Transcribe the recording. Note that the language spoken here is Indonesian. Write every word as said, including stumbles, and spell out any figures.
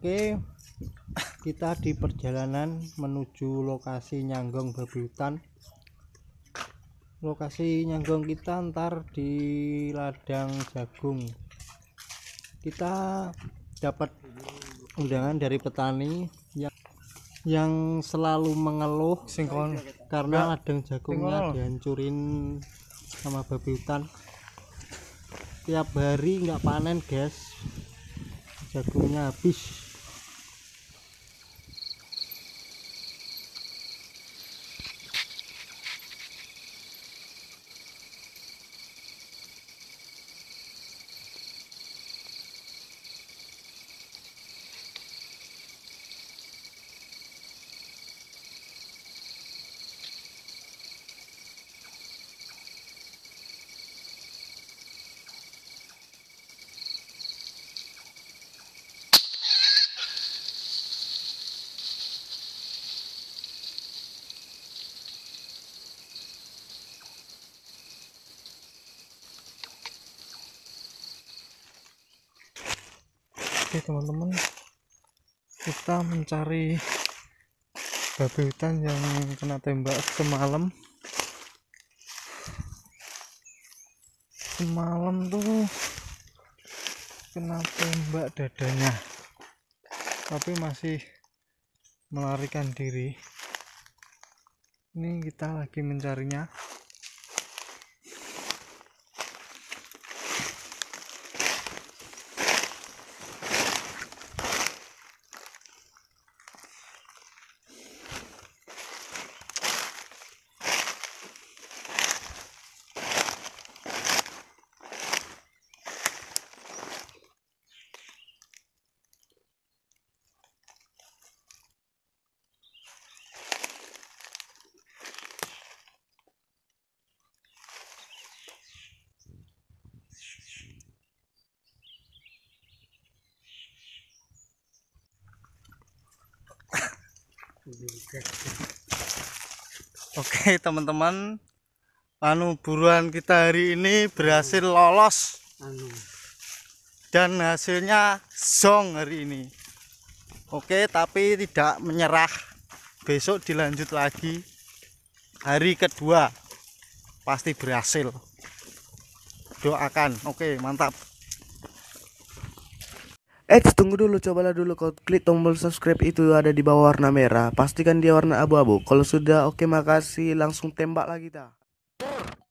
Oke, kita di perjalanan menuju lokasi nyanggong babi hutan. Lokasi nyanggong kita ntar di ladang jagung. Kita dapat undangan dari petani yang yang selalu mengeluh singkon karena ladang jagungnya dihancurin sama babi hutan. Tiap hari nggak panen guys, jagungnya habis. Oke teman-teman, kita mencari babi hutan yang kena tembak semalam. Semalam tuh kena tembak dadanya, tapi masih melarikan diri. Ini kita lagi mencarinya. Oke teman-teman, anu buruan kita hari ini berhasil lolos dan hasilnya zong hari ini. Oke, tapi tidak menyerah, besok dilanjut lagi, hari kedua pasti berhasil, doakan. Oke, mantap. Eh tunggu dulu, cobalah dulu kau klik tombol subscribe itu ada di bawah warna merah. Pastikan dia warna abu-abu. Kalau sudah oke, makasih, langsung tembaklah kita.